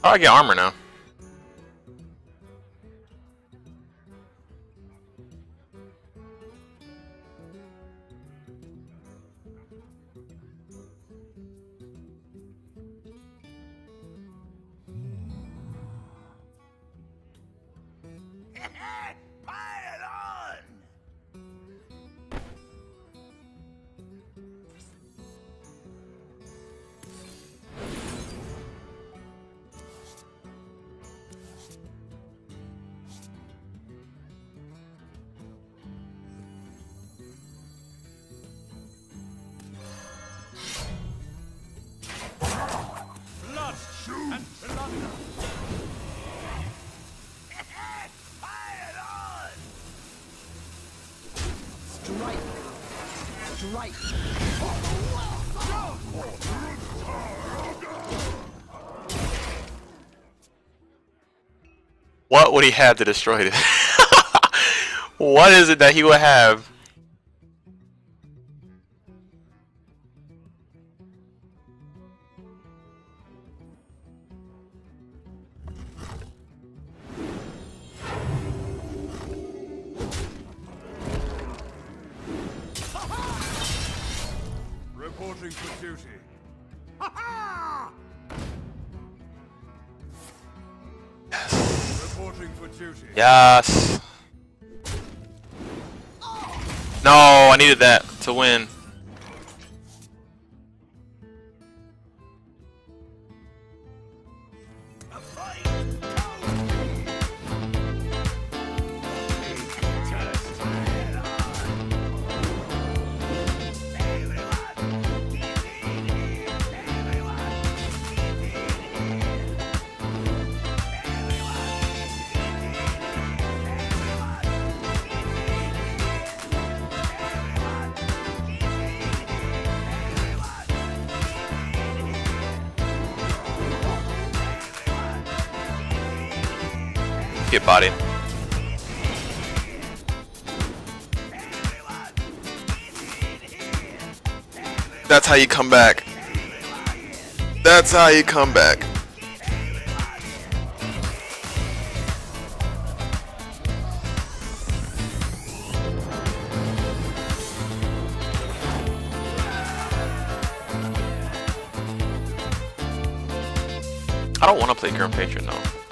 Probably get armor now. Pile on! Blood and plunder! Pile on! Strike! Strike! What would he have to destroy this? What is it that he would have? Reporting for duty. Reporting for duty. Yes. No, I needed that to win. A fight! Get bodied. That's how you come back. That's how you come back. I don't want to play Grim Patron though.